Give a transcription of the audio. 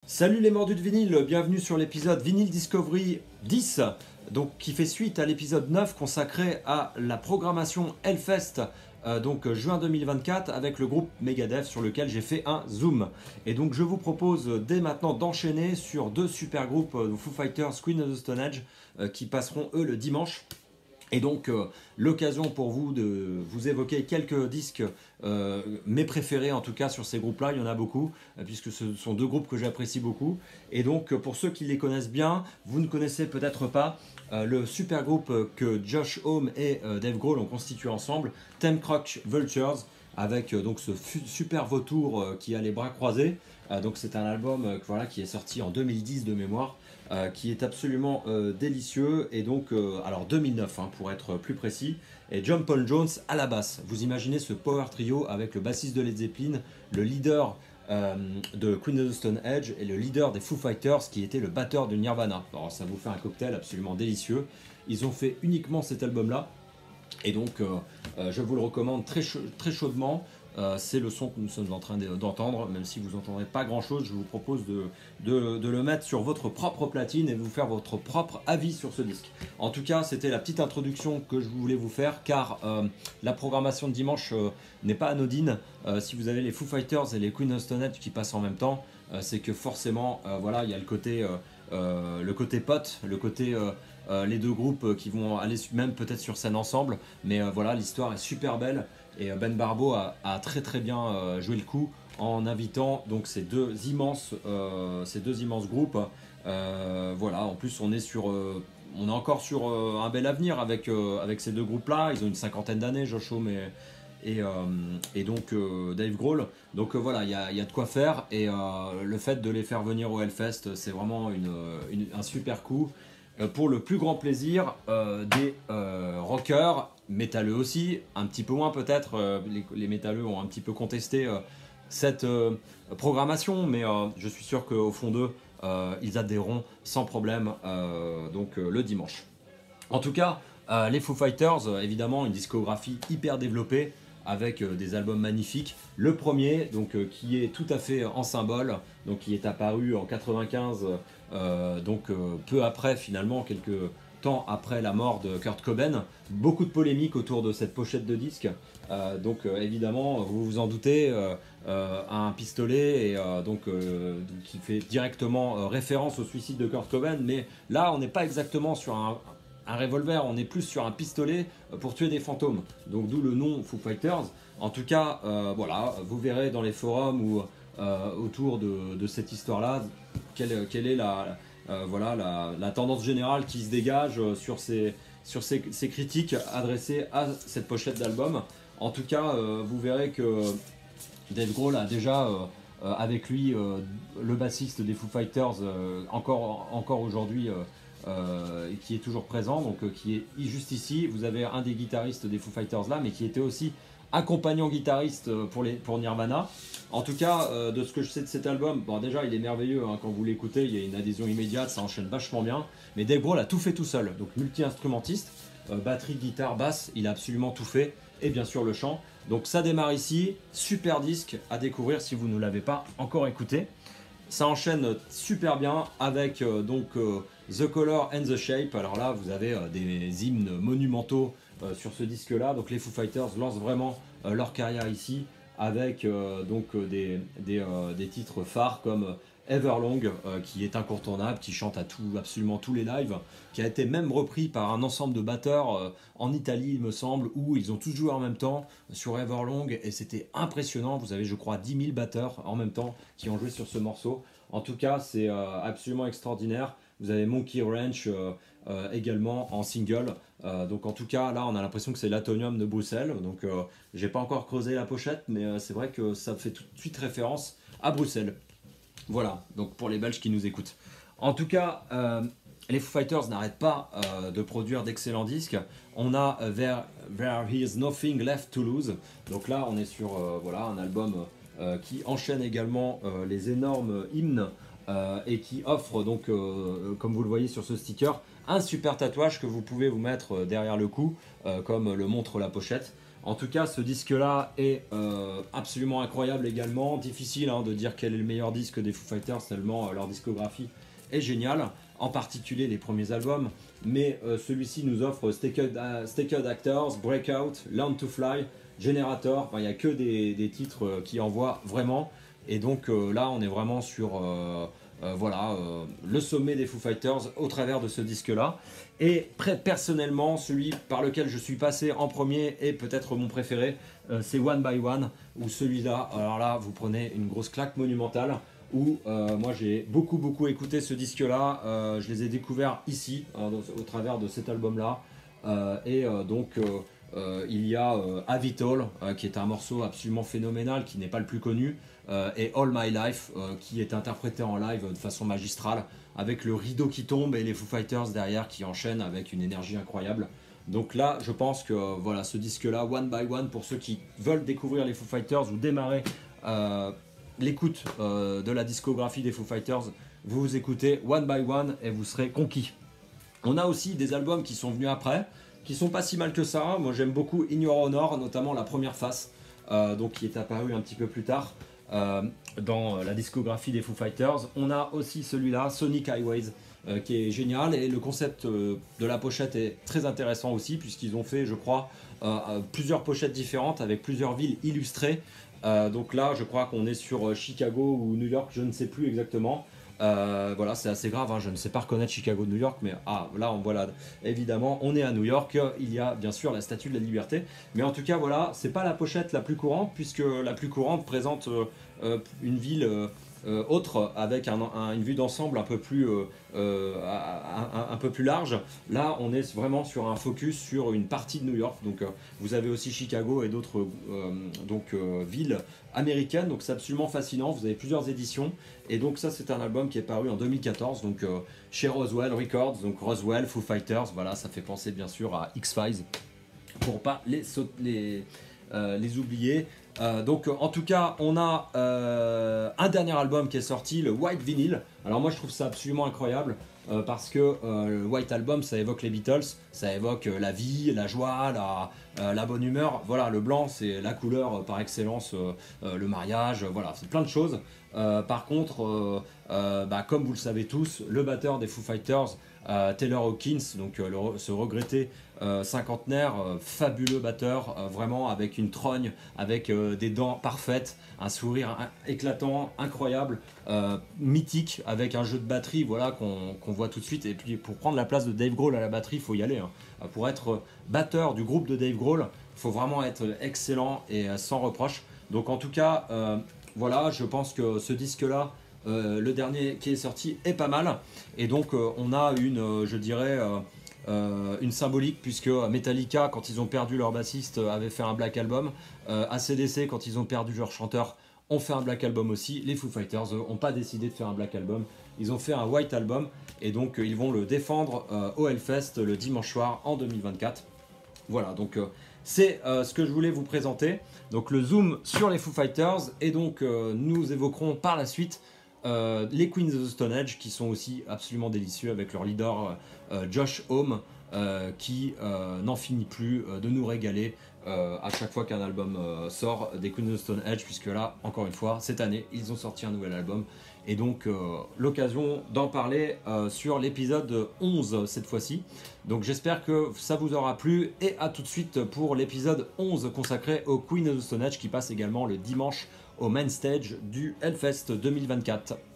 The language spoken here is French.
Salut les mordus de vinyle, bienvenue sur l'épisode Vinyl Discovery 10, donc qui fait suite à l'épisode 9 consacré à la programmation Hellfest, juin 2024 avec le groupe Megadeth sur lequel j'ai fait un zoom. Et donc je vous propose dès maintenant d'enchaîner sur deux super groupes, Foo Fighters, Queen of the Stone Age, qui passeront eux le dimanche. Et donc l'occasion pour vous de vous évoquer quelques disques, mes préférés en tout cas sur ces groupes-là, il y en a beaucoup, puisque ce sont deux groupes que j'apprécie beaucoup. Et donc pour ceux qui les connaissent bien, vous ne connaissez peut-être pas le super groupe que Josh Homme et Dave Grohl ont constitué ensemble, Temcroc Vultures, avec donc ce super vautour qui a les bras croisés. Donc c'est un album voilà, qui est sorti en 2010 de mémoire. Qui est absolument délicieux, et donc alors 2009 hein, pour être plus précis, et John Paul Jones à la basse. Vous imaginez ce power trio avec le bassiste de Led Zeppelin, le leader de Queen of the Stone Age et le leader des Foo Fighters qui était le batteur de Nirvana. Alors ça vous fait un cocktail absolument délicieux. Ils ont fait uniquement cet album là, et donc je vous le recommande très chaudement. C'est le son que nous sommes en train d'entendre, même si vous n'entendrez pas grand chose, je vous propose de le mettre sur votre propre platine et vous faire votre propre avis sur ce disque. En tout cas, c'était la petite introduction que je voulais vous faire, car la programmation de dimanche n'est pas anodine. Si vous avez les Foo Fighters et les Queen of Stone Age qui passent en même temps, c'est que forcément, voilà, il y a le côté pote, le côté les deux groupes qui vont aller même peut-être sur scène ensemble, mais voilà, l'histoire est super belle. Et Ben Barbo a très bien joué le coup en invitant donc ces deux immenses groupes. Voilà, en plus on est encore sur un bel avenir avec ces deux groupes-là. Ils ont une cinquantaine d'années, Josh Homme et donc Dave Grohl. Donc voilà, il y a de quoi faire, et le fait de les faire venir au Hellfest, c'est vraiment un super coup. Pour le plus grand plaisir des rockers, métalleux aussi, un petit peu moins peut-être, les métalleux ont un petit peu contesté cette programmation, mais je suis sûr qu'au fond d'eux, ils adhéreront sans problème le dimanche. En tout cas, les Foo Fighters, évidemment, une discographie hyper développée, avec des albums magnifiques. Le premier, donc, qui est tout à fait en symbole, donc qui est apparu en 95, peu après finalement, quelques temps après la mort de Kurt Cobain. Beaucoup de polémiques autour de cette pochette de disque. Évidemment, vous vous en doutez, un pistolet qui fait directement référence au suicide de Kurt Cobain, mais là on n'est pas exactement sur un revolver, on est plus sur un pistolet pour tuer des fantômes. Donc d'où le nom Foo Fighters. En tout cas, voilà, vous verrez dans les forums ou autour de cette histoire-là quelle est la tendance générale qui se dégage sur ces critiques adressées à cette pochette d'album. En tout cas, vous verrez que Dave Grohl a déjà avec lui le bassiste des Foo Fighters encore aujourd'hui, qui est toujours présent, donc qui est juste ici. Vous avez un des guitaristes des Foo Fighters là, mais qui était aussi accompagnant guitariste pour Nirvana. En tout cas, de ce que je sais de cet album, bon, déjà il est merveilleux, hein, quand vous l'écoutez, il y a une adhésion immédiate, ça enchaîne vachement bien. Mais Dave Grohl a tout fait tout seul, donc multi-instrumentiste, batterie, guitare, basse, il a absolument tout fait, et bien sûr le chant. Donc ça démarre ici, super disque à découvrir si vous ne l'avez pas encore écouté. Ça enchaîne super bien avec The Color and the Shape. Alors là, vous avez des hymnes monumentaux sur ce disque-là. Donc les Foo Fighters lancent vraiment leur carrière ici avec des titres phares comme Everlong, qui est incontournable, qui chante absolument tous les lives, qui a été même repris par un ensemble de batteurs en Italie, il me semble, où ils ont tous joué en même temps sur Everlong, et c'était impressionnant. Vous avez, je crois, 10 000 batteurs en même temps qui ont joué sur ce morceau. En tout cas, c'est absolument extraordinaire. Vous avez Monkey Ranch également en single. Donc en tout cas, là, on a l'impression que c'est l'Atomium de Bruxelles. Donc j'ai pas encore creusé la pochette, mais c'est vrai que ça fait tout de suite référence à Bruxelles. Voilà, donc pour les Belges qui nous écoutent. En tout cas, les Foo Fighters n'arrêtent pas de produire d'excellents disques. On a There Is Nothing Left to Lose. Donc là, on est sur un album qui enchaîne également les énormes hymnes et qui offre donc, comme vous le voyez sur ce sticker, un super tatouage que vous pouvez vous mettre derrière le cou, comme le montre la pochette. En tout cas, ce disque-là est absolument incroyable également. Difficile de dire quel est le meilleur disque des Foo Fighters, tellement leur discographie est géniale, en particulier les premiers albums. Mais celui-ci nous offre Staked Actors, Breakout, Learn to Fly, Generator. Il n'y a que des titres qui envoient vraiment. Et donc là, on est vraiment sur le sommet des Foo Fighters au travers de ce disque-là. Et personnellement, celui par lequel je suis passé en premier et peut-être mon préféré, c'est One by One, où celui-là, alors là, vous prenez une grosse claque monumentale, où moi j'ai beaucoup écouté ce disque-là, je les ai découverts ici, au travers de cet album-là, il y a Avitol, qui est un morceau absolument phénoménal, qui n'est pas le plus connu, et All My Life, qui est interprété en live de façon magistrale, avec le rideau qui tombe et les Foo Fighters derrière qui enchaînent avec une énergie incroyable. Donc là, je pense que voilà, ce disque-là, One by One, pour ceux qui veulent découvrir les Foo Fighters ou démarrer l'écoute de la discographie des Foo Fighters, vous écoutez One by One et vous serez conquis. On a aussi des albums qui sont venus après, qui sont pas si mal que ça. Moi j'aime beaucoup In Your Honor, notamment la première face, qui est apparue un petit peu plus tard dans la discographie des Foo Fighters. On a aussi celui-là, Sonic Highways, qui est génial, et le concept de la pochette est très intéressant aussi, puisqu'ils ont fait, je crois, plusieurs pochettes différentes avec plusieurs villes illustrées. Donc là, je crois qu'on est sur Chicago ou New York, je ne sais plus exactement. Voilà, c'est assez grave, je ne sais pas reconnaître Chicago de New York, mais là, évidemment, on est à New York. Il y a bien sûr la Statue de la Liberté, mais en tout cas, voilà, c'est pas la pochette la plus courante, puisque la plus courante présente une ville autre, avec une vue d'ensemble un peu plus large. Là, on est vraiment sur un focus sur une partie de New York. Donc, vous avez aussi Chicago et d'autres villes américaines. Donc, c'est absolument fascinant. Vous avez plusieurs éditions. Et donc, ça, c'est un album qui est paru en 2014. Donc, chez Roswell Records. Donc, Roswell, Foo Fighters. Voilà, ça fait penser bien sûr à X-Files, pour pas les oublier. Donc en tout cas, on a un dernier album qui est sorti, le White Vinyl. Alors moi je trouve ça absolument incroyable, parce que le White Album, ça évoque les Beatles, ça évoque la vie, la joie, la bonne humeur. Voilà, le blanc c'est la couleur par excellence, le mariage, voilà, c'est plein de choses. Par contre, comme vous le savez tous, le batteur des Foo Fighters, Taylor Hawkins, donc ce regretté cinquantenaire, fabuleux batteur, vraiment avec une trogne, avec des dents parfaites, un sourire éclatant, incroyable, mythique, avec un jeu de batterie, voilà, qu'on voit tout de suite. Et puis pour prendre la place de Dave Grohl à la batterie, il faut y aller. Pour être batteur du groupe de Dave Grohl, il faut vraiment être excellent et sans reproche. Donc en tout cas, voilà, je pense que ce disque-là, le dernier qui est sorti, est pas mal. Et donc on a une symbolique, puisque Metallica, quand ils ont perdu leur bassiste, avait fait un Black Album. AC/DC, quand ils ont perdu leur chanteur, ont fait un Black Album aussi. Les Foo Fighters n'ont pas décidé de faire un Black Album, ils ont fait un White Album, et donc ils vont le défendre au Hellfest le dimanche soir en 2024. Voilà, donc c'est ce que je voulais vous présenter. Donc le zoom sur les Foo Fighters, et donc nous évoquerons par la suite les Queens of the Stone Age, qui sont aussi absolument délicieux, avec leur leader Josh Homme, qui n'en finit plus de nous régaler à chaque fois qu'un album sort des Queens of the Stone Age, puisque là, encore une fois, cette année, ils ont sorti un nouvel album, et donc l'occasion d'en parler sur l'épisode 11 cette fois-ci. Donc j'espère que ça vous aura plu, et à tout de suite pour l'épisode 11 consacré aux Queens of the Stone Age, qui passe également le dimanche au main stage du Hellfest 2024.